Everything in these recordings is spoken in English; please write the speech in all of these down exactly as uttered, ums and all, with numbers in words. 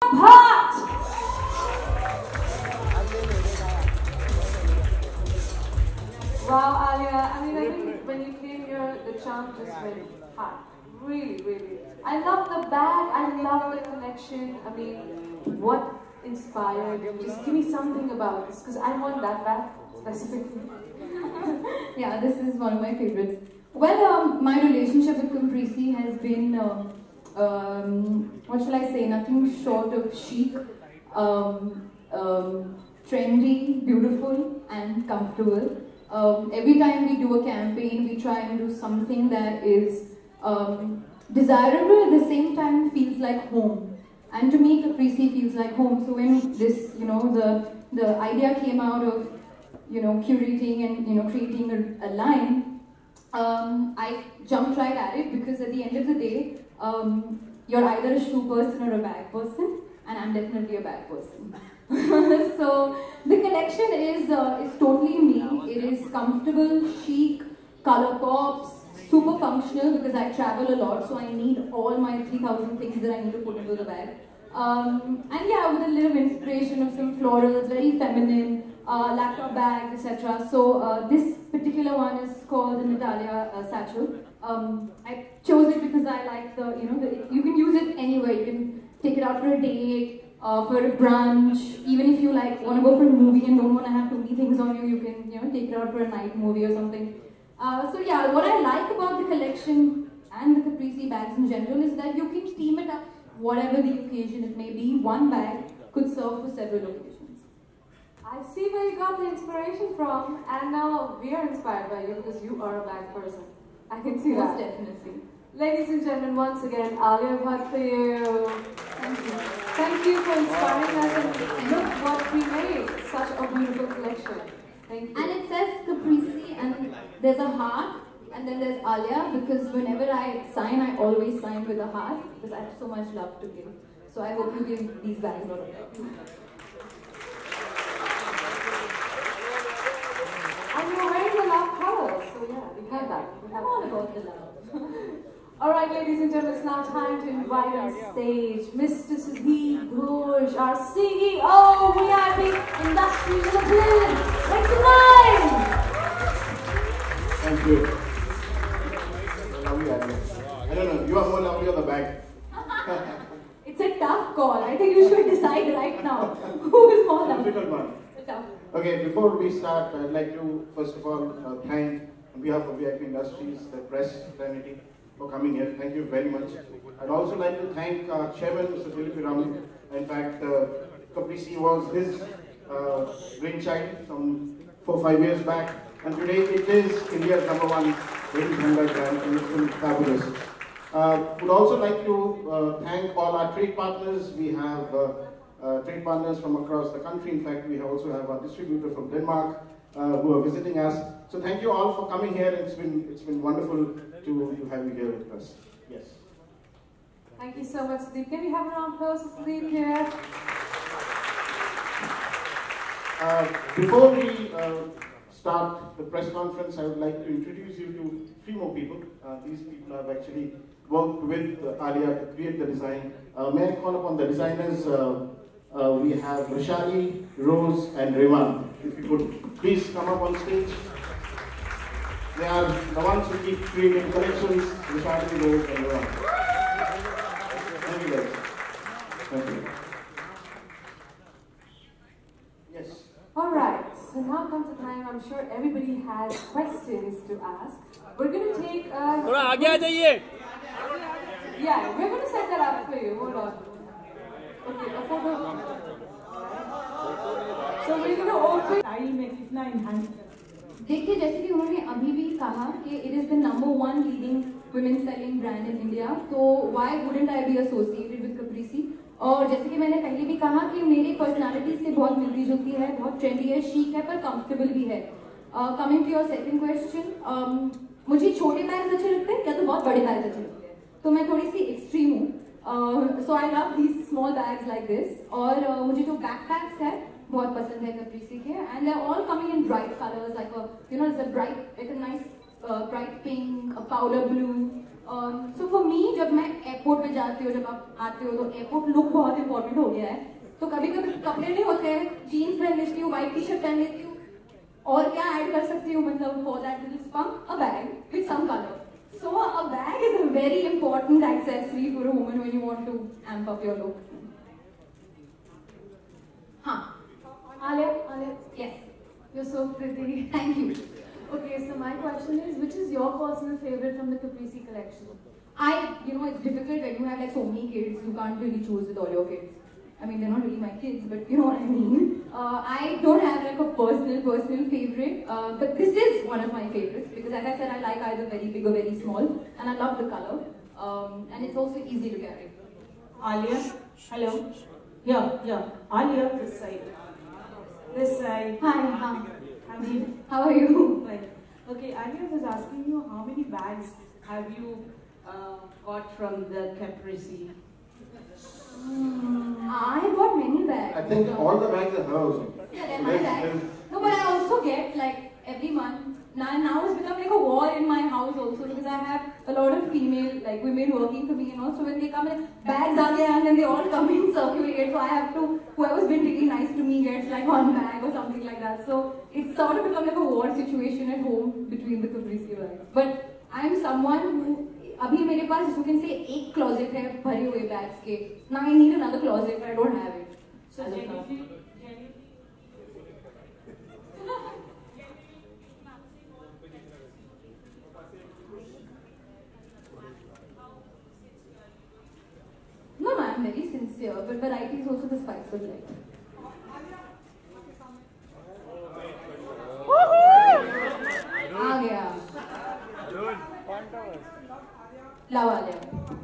Bhatt! Wow, Alia, I mean, I think when you came here, the charm just went hard. Really, really. I love the bag, I love the collection. I mean, what inspired you? Just give me something about this, because I want that bag specifically. Yeah, this is one of my favorites. Well, um, my relationship with Caprese has been, um, um, what shall I say, nothing short of chic, um, um, trendy, beautiful and comfortable. Um, every time we do a campaign, we try and do something that is um, desirable, at the same time feels like home. And to me, Caprese feels like home. So when this, you know, the, the idea came out of, you know, curating and, you know, creating a, a line, um, I jumped right at it because at the end of the day, um, you're either a shoe person or a bag person, and I'm definitely a bag person. So the collection is uh, is totally me. It is comfortable, chic, color pops, super functional because I travel a lot, so I need all my three thousand things that I need to put into the bag. Um, and yeah, with a little inspiration of some florals, very feminine, uh, laptop bags, et cetera. So uh, this particular one is called the Natalia uh, satchel. Um, I chose it because I like the, you know, the, you can use it anywhere. You can take it out for a date, uh, for a brunch. Even if you like want to go for a movie and don't want to have too many things on you, you can, you know, take it out for a night movie or something. Uh, so yeah, what I like about the collection and the Caprese bags in general is that you can team it up whatever the occasion it may be. One bag could serve for several occasions. I see where you got the inspiration from, and now we are inspired by you because you are a bag person. I can see Most that. definitely. Ladies and gentlemen, once again, Alia Bhatt for you. Thank you. Thank you for inspiring us, and look what we made. Such a beautiful collection. Thank you. And it says Caprese, and there's a heart, and then there's Alia, because whenever I sign, I always sign with a heart, because I have so much love to give. So I hope you give these bags a lot of love. And you're wearing the love color, so yeah, we have that. We have All about the love. Alright, ladies and gentlemen, it's now time to invite on stage Mister Sudeep Ghosh, our C E O, V I P Industries Limited. Make some noise! Thank you. Lovely idea. I don't know, you are more lovely on the back. It's a tough call. I think you should decide right now. Who is more lovely? Difficult one. Tough. Okay, before we start, I'd like to first of all uh, thank, on behalf of V I P Industries, the press fraternity, for coming here. Thank you very much. I'd also like to thank our chairman, Mister Dilip Raman. In fact, uh, Caprese was his uh, brainchild some four five years back, and today it is India's number one ladies handbag brand, and it's been fabulous. Uh, would also like to uh, thank all our trade partners. We have uh, uh, trade partners from across the country. In fact, we also have our distributor from Denmark uh, who are visiting us. So thank you all for coming here. It's been it's been wonderful to, to have you here with us. Yes. Thank you so much, Sudeep. Can we have a round of applause for Sudeep here? Uh, before we uh, start the press conference, I would like to introduce you to three more people. Uh, these people have actually worked with uh, Alia to create the design. Uh, may I call upon the designers? Uh, uh, we have Rashali, Rose, and Revan. If you could please come up on stage. They are the ones who keep creating collections, Rashali, Rose, and Revan. Thank you guys. Thank you. Yes. Alright, so now comes the time, I'm sure everybody has questions to ask. We're going to take a... थोड़ा आगे आ जाइए. Yeah, we're going to set that up for you. Hold on. Okay, a photo. So we're going to open... style में कितना enhance कर देखिए, जैसे कि उन्होंने अभी भी कहा कि it is the number one leading women selling brand in India, तो why wouldn't I be associated with Caprese? और जैसे कि मैंने पहले भी कहा कि मेरी पर्सनालिटी से बहुत मिलती जुलती है, बहुत ट्रेंडी है, शीक है, पर कंफर्टेबल भी है. Coming to your second question, मुझे छोटे बैग्स अच्छे लगते हैं या तो बहुत बड़े बैग्स अच्छे लगते हैं, तो मैं थोड़ी सी एक्सट्रीम हूँ. So I love these small bags like this. और uh, मुझे जो बैकपैक्स है बहुत पसंद है Caprese के, and they're all coming in bright colors, like a, you know, it's a bright, like a nice uh, bright pink, a powder blue, so for me जब मैं एयरपोर्ट पे जाती हूँ, जब आप आते हो तो एयरपोर्ट लुक बहुत इंपॉर्टेंट हो गया है. तो कभी कभी कपड़े नहीं होते हैं, जीन्स पहन लेती हूँ, व्हाइट टी शर्ट पहन लेती हूँ, और क्या ऐड कर सकती हूँ मतलब for that little spunk, a bag with some colour. So a bag is a very important accessory for a woman when you want to amp up your look. Huh. Alia, Alia, Yes. you're so pretty. Thank you. Okay, so my question is, which is your personal favorite from the Caprese collection? I, you know, it's difficult when you have like so many kids, you can't really choose with all your kids. I mean, they're not really my kids, but you know what I mean. Uh, I don't have like a personal, personal favorite, uh, but this is one of my favorites because as I said, I like either very big or very small, and I love the color, um, and it's also easy to carry. Alia, hello. Yeah, yeah. Alia, this side. This side. Hi, hi. How are you? How are you? Right. Okay, Alia was asking you how many bags have you uh, got from the Caprese? Mm, I bought many bags. I think all the bags are hers. Yeah, they're my bags. No, but I also get like every month. Now, now it's become like a war in my house also because I have a lot of female like women working for me, you know. So when they come in, bags are there and then they all come in circulate. So I have to, whoever's been really nice to me gets like one bag or something like that. So it's sort of become like a war situation at home between the Caprese bags. But I'm someone who, अभी मेरे पास you can say एक closet है भरे हुए bags के. Now I need another closet, but I don't have it. So as of now. genuinely, No, no, I'm very sincere, but variety is also the spice of life. आ गया. Love Alia.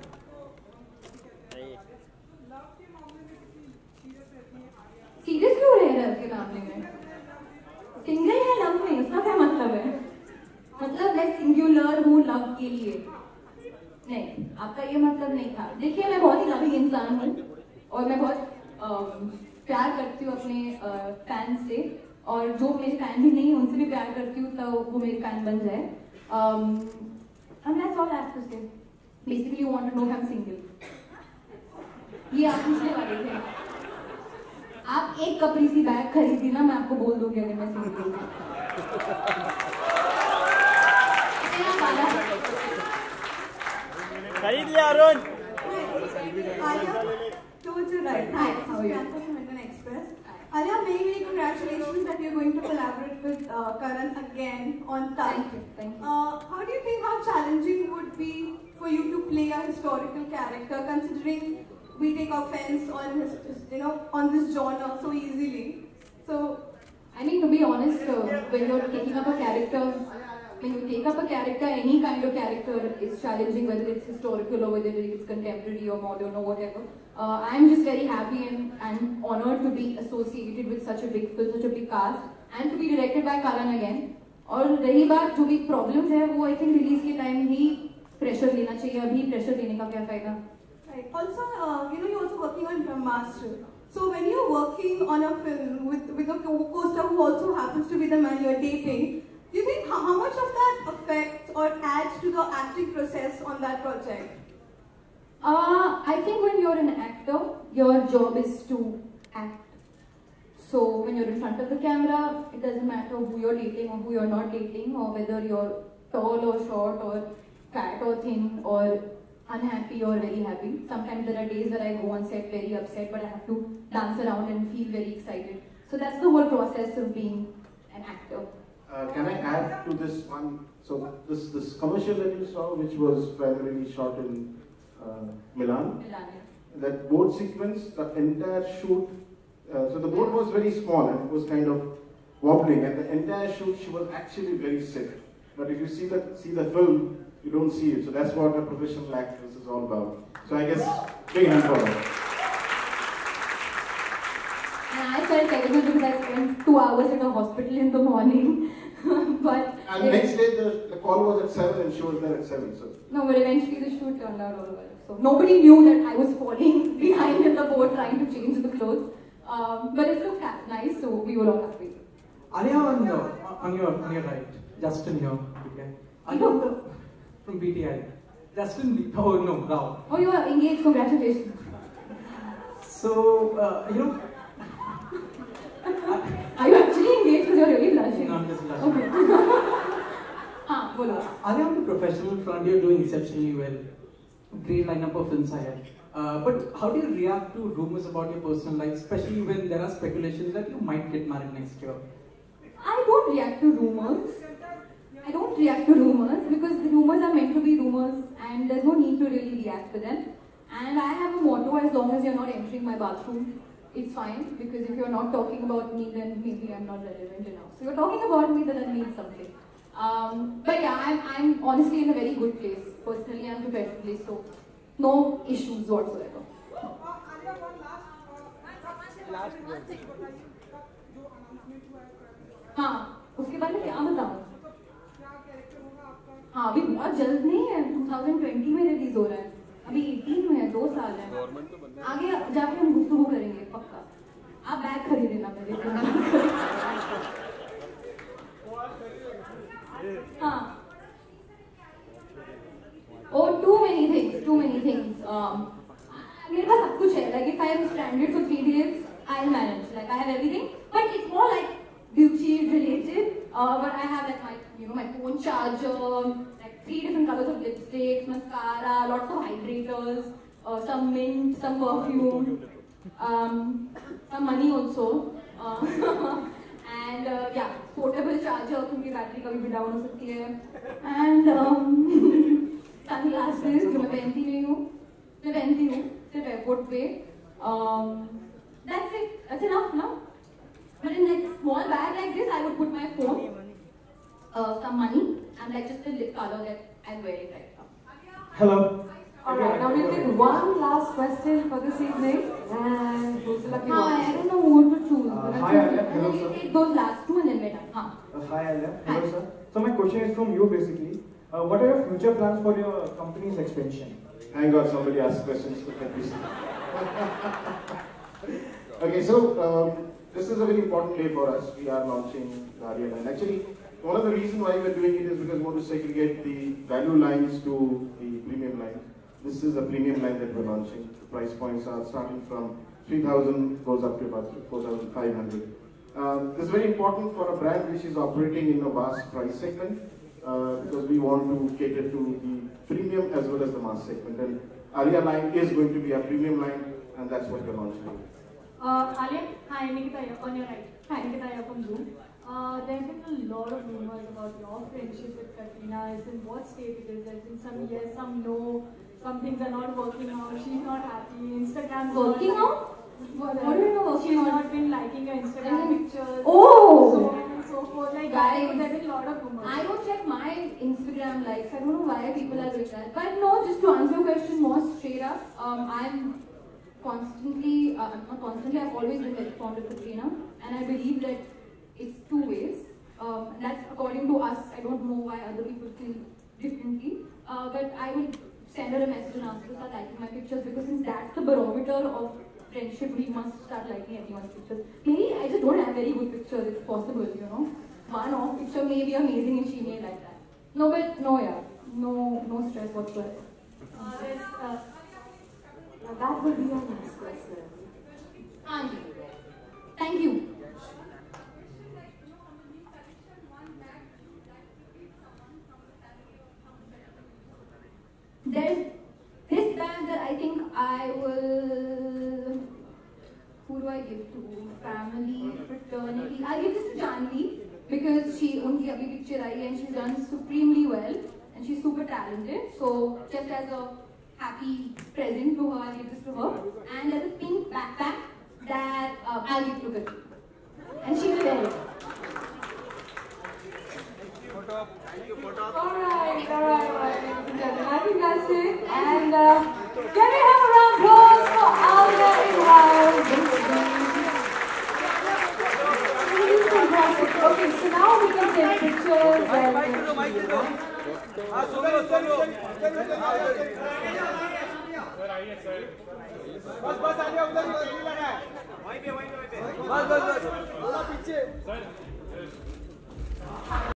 Serious क्यों रह रहे हैं के मामले में? Single है love में, उसका क्या मतलब है? मतलब मैं सिंगुलर हूँ लव के लिए. नहीं, आपका ये मतलब नहीं था. देखिए, मैं बहुत ही लविंग इंसान हूँ और मैं बहुत अम, प्यार करती हूँ अपने फैन से, और जो मेरे फैन भी नहीं है उनसे भी प्यार करती हूँ तो वो मेरे फैन बन जाए. And that's all I have to say. Basically, you want to know if I'm single. ये आप पूछने वाले थे. आप एक कपरीसी बैग खरीदी ना, मैं आपको बोल दूंगी अगर मैं सिंगल हूँ. खरीद लिया Arun. Towards your right. Hi, this is Priyanka from Indian Express. Alia, many, many congratulations that you're going to collaborate with uh, Karan again on Thank Thank you, thank you. Uh, how do you think how challenging would be for you to play a historical character, considering we take offense on his, you know, on this genre so easily? So, I mean, to be honest, uh, when you're taking up a character, when you take up a character, any kind of character is challenging, whether it's historical or whether it's contemporary or modern or whatever. Uh, I'm just very happy and, and honored to be associated with such a big film, such a big cast, and to be directed by Karan again. और रही बात जो भी problems है, वो I think release के time ही pressure लेना चाहिए. अभी pressure लेने का क्या फायदा? right. Also, uh, you know, you're also working on Brahmastra. So when you're working on a film with, with a co-star who also happens to be the man you're dating, do you think how, how much of that affects or adds to the acting process on that project? Uh, I think when you're an actor, your job is to act. So when you're in front of the camera, it doesn't matter who you're dating or who you're not dating, or whether you're tall or short or fat or thin or unhappy or very happy. Sometimes there are days where I go on set very upset, but I have to dance around and feel very excited. So that's the whole process of being an actor. Uh, can I add to this one? So this this commercial that you saw, which was primarily shot in uh, Milan, Melania. that boat sequence, the entire shoot, uh, so the boat was very small and it was kind of wobbling, and the entire shoot she was actually very sick. But if you see the see the film, you don't see it. So that's what a professional actress is all about. So I guess big hand for her. And I felt terrible because I spent two hours in a hospital in the morning. but And the next day the, the call was at seven and she was there at seven. So no, but eventually the shoot turned out all well. So nobody knew that I was falling behind in the boat trying to change the clothes. Um, but it looked nice, so we were all happy. Alia, on, uh, on your on your right, Justin here. Okay. Alia, from B T I. Justin Bieber. Oh no, Rao. Oh, you are engaged. Congratulations. So, uh, you know. Are you actually engaged? Because you're really blushing. No, I'm just blushing. Okay. Ah, bolo. Are on the professional front, you're doing exceptionally well. Great lineup of films I had. Uh, but how do you react to rumors about your personal life, especially when there are speculations that you might get married next year? I don't react to rumors. I don't react to rumors because the rumors are meant to be rumors and there's no need to really react to them. And I have a motto: as long as you're not entering my bathroom, it's fine, because if you're not talking about me, then maybe I'm not relevant enough. So you're talking about me, then that means something. Um, but yeah, I'm, I'm honestly in a very good place, personally and professionally, so no issues whatsoever. हाँ, उसके बारे में क्या बताऊँ? हाँ, अभी बहुत जल्द नहीं है, twenty twenty में रिलीज हो रहा है, अभी eighteen में है, दो साल है, आगे जाके हम गुफ्तगू करेंगे पक्का, आप बैग खरीदेना मेरे लिए। हाँ, oh, too many things, too many things. Um, मेरे पास सब कुछ है, like if I am stranded for three days, I'll manage, like I have everything, but it's more like beauty related, uh, but I have like my, you know, my phone charger, like three different colors of lipsticks, mascara, lots of hydrators, uh, some mint, some perfume, um, some money also, uh, and uh, yeah, portable charger क्योंकि battery कभी भी down हो सकती है, and um, sunglasses जो मैं पहनती नहीं हूँ, मैं पहनती हूँ सिर्फ एयरपोर्ट पे, um, that's it, that's enough, no? But in like a small bag like this, I would put my phone, uh, some money, and like just the lip color that I'm wearing right now. Hello. Alright, now we'll take one last question for this evening, and who's the lucky Hi, one? I don't know who to choose. Uh, but hi, I'll choose- Alia. and Hello, then we'll sir. take those last two and then we're done. Huh. Uh, hi, Alia. Hello, Hi. sir. So my question is from you basically. Uh, what are your future plans for your company's expansion? Thank God somebody asked questions to K P C. Okay, so um, this is a very important day for us. We are launching the Aria line. Actually, one of the reasons why we're doing it is because we want to segregate the value lines to the premium line. This is a premium line that we're launching. The price points are starting from three thousand, goes up to about four thousand five hundred. Um, this is very important for a brand which is operating in a vast price segment, uh, because we want to cater to the premium as well as the mass segment. And Aria line is going to be a premium line, and that's what we're launching. Uh, Alia, hi, Nikita here, on your right. Hi, Nikita here from Zoom. Uh, there have been a lot of rumors about your friendship with Katrina. Is in what state it is? There's been some yes, some no. Some things are not working out. She's not happy. Instagram's Working not, out? What, what do you know working She's out? not been liking your Instagram Mhm. pictures. Oh! So on and so forth. Like, Guys, there's been a lot of rumors. I don't check my Instagram likes. I don't know why people are doing that. But no, just to answer your question more straight up, um, I'm constantly, uh, not constantly, I've always been very fond of Katrina, and I believe that it's two ways. Um, that's according to us. I don't know why other people feel differently, uh, but I will send her a message and ask her to start liking my pictures, because since that's the barometer of friendship, we must start liking everyone's pictures. Maybe I just don't have very good pictures. It's possible, you know. One off picture may be amazing and she may like that. No, but no, yeah, no, no stress whatsoever. Uh, there's, uh, Now that will be our last question. Thank you. Thank you. There's this bag that I think I will. Who do I give to? Family, fraternity. I'll give this to Janvi because she only abhi picture aayi and she's done supremely well and she's super talented. So just as a happy present to her, I'll give this to her. And there's a pink backpack that uh, I'll give to Katrina. And she will wear it. Alright, alright, alright, ladies and gentlemen. I think that's it. And uh, can we have a round of applause for Alia Inwal? This is fantastic. Okay, so now we can take pictures and. बस बस आलिया उधर ही उधर ही लगा है वहीं पे वहीं पे बस बस बस थोड़ा पीछे